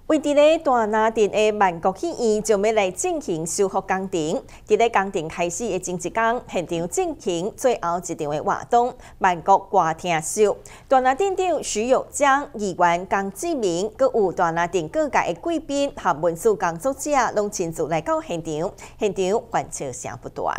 为伫咧大拿店的万国戏院，就要来进行修复工程。伫咧工程开始的前一天，现场进行最后一场的活动——万国歌厅秀。大拿店长徐玉章、议员江志明，佮有大拿店各界的贵宾和文书工作者，拢亲自来到现场，欢笑声不断。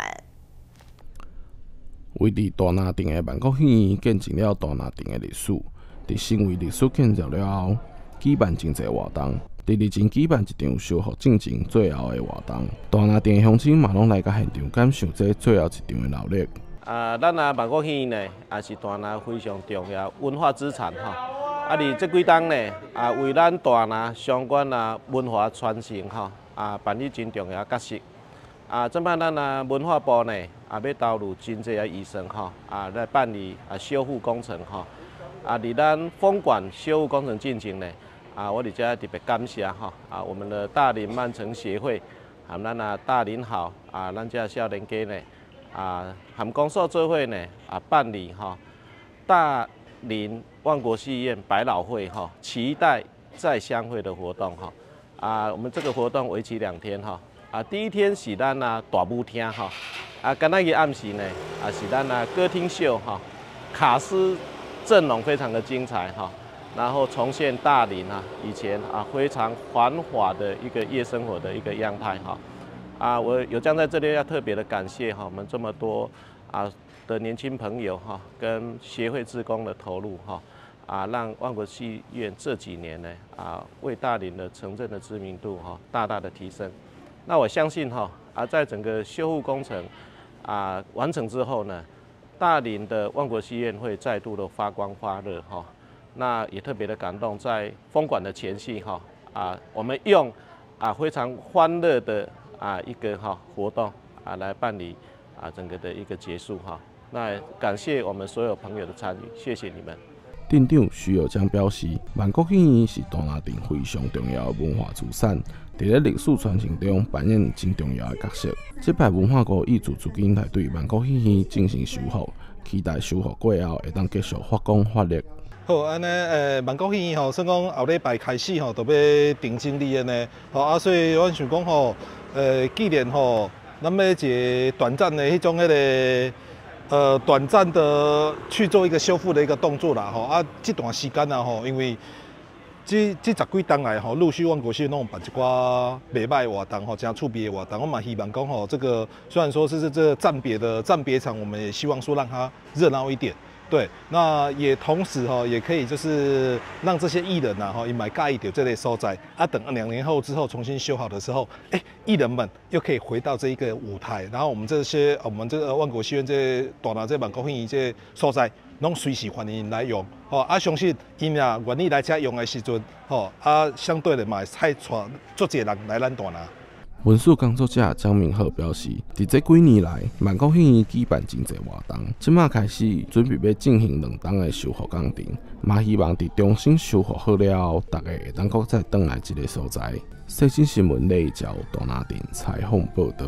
为伫大拿店的万国戏院见证了大拿店的历史，伫成为历史建筑了后，举办真侪活动。第二前举办一场修复进程最后的活动，大拿店的乡亲嘛拢来到现场感受这最后一场的热闹。 咱万国戏院呢，也是大拿非常重要文化资产吼。伫这几天呢，为咱大拿相关文化传承吼，扮演真重要的角色。这摆咱文化部呢，要投入真侪预算吼，来办理修复工程吼。伫咱封馆修复工程进程呢，我伫这特别感谢哈，我们的大林慢城协会，含咱大林好，咱这少年家呢，含公所做伙呢，办理哈大林万国戏院百老汇哈期待再相会的活动哈，我们这个活动为期2天哈，第一天是咱大舞厅哈，今仔日暗时呢，是咱歌厅秀哈，卡司阵容非常的精彩哈。然后重现大林以前非常繁华的一个夜生活的一个样态哈，我有将在这里要特别的感谢我们这么多的年轻朋友跟协会志工的投入让万国戏院这几年呢为大林的城镇的知名度大大的提升。那我相信在整个修复工程完成之后呢，大林的万国戏院会再度的发光发热那也特别的感动，在封馆的前夕我们用非常欢乐的一个活动来办理整个的一个结束那感谢我们所有朋友的参与，谢谢你们。 店长徐有将表示，万国戏院是大拿店非常重要的文化资产，在咧历史传承中扮演真重要的角色。这摆文化局挹注资金来对万国戏院进行修复，期待修复过后会当继续发光发热。 好，安尼万国戏院算讲后礼拜开始就要定经理的呢，所以阮想讲既然咱要一个短暂的迄种短暂的去做一个修复的一个动作啦，这段时间因为这10几天来陆续万国戏院拢办一寡袂歹的活动真趣味的活动，我嘛希望讲这个虽然说是这暂别场，我们也希望说让它热闹一点。对，那也同时也可以就是让这些艺人也蛮介意到这类所在等2年后之后重新修好的时候，艺人们又可以回到这一个舞台，然后我们这个万国戏院这大拿这万国戏院这所在，拢随时欢迎来用相信因也愿意来这用的时阵相对的嘛会带足侪人来咱大拿。 文书工作者张明浩表示，伫这几年来，万国戏院举办真侪活动，即马开始准备要进行2档的修复工程，嘛希望伫重新修复好了后，大家会当搁再转来这个所在。细新新闻李照大拿店采访报道。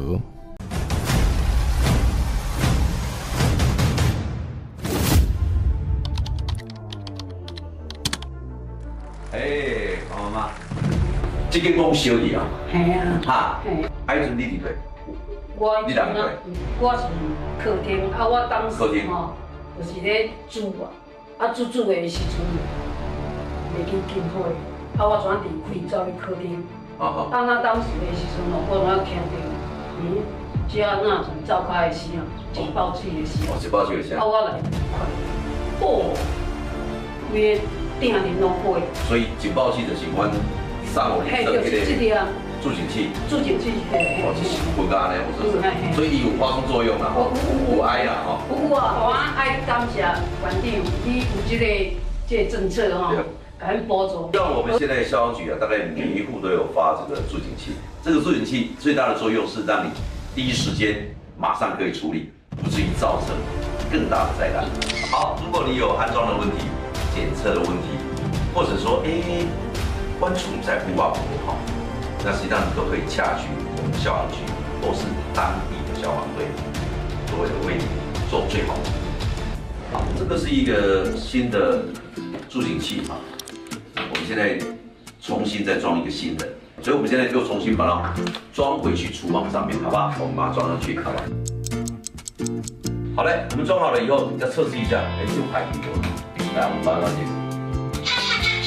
妈妈。这间公司小弟啊， 系啊， 哈，迄阵你伫对？ 我你哪对？ 我是客厅，我当时就是咧煮煮的时阵，袂记紧火，我全离开走去客厅。当时的时阵我拢听到，这那种召开的声，警报器的声。 警报器的声。 我来看，规个顶面拢火。 所以警报器就是阮。 嘿，就是这个助警器， 这是分家呢，所以伊有发生作用啦，有爱啦， 有我爱感谢馆长，伊有这个政策给咱补助。 像我们现在消防局大概每一户都有发这个助警器，这个助警器最大的作用是让你第一时间马上可以处理，不至于造成更大的灾难。好，如果你有安装的问题、检测的问题，或者说关注在户外不好，那实际上你都可以洽询我们消防局或是当地的消防队，所谓的为你做最好的。好，这个是一个新的助警器我们现在重新再装一个新的。所以我们现在又重新把它装回去厨房上面，好不好？我们把它装上去，好吧？好嘞，我们装好了以后，再测试一下，这个排挺多的。来，我们把它放进。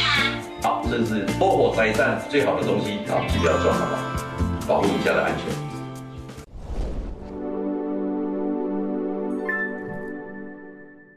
好，这是篝火财战最好的东西，好，记得要装，好不好？保护你家的安全。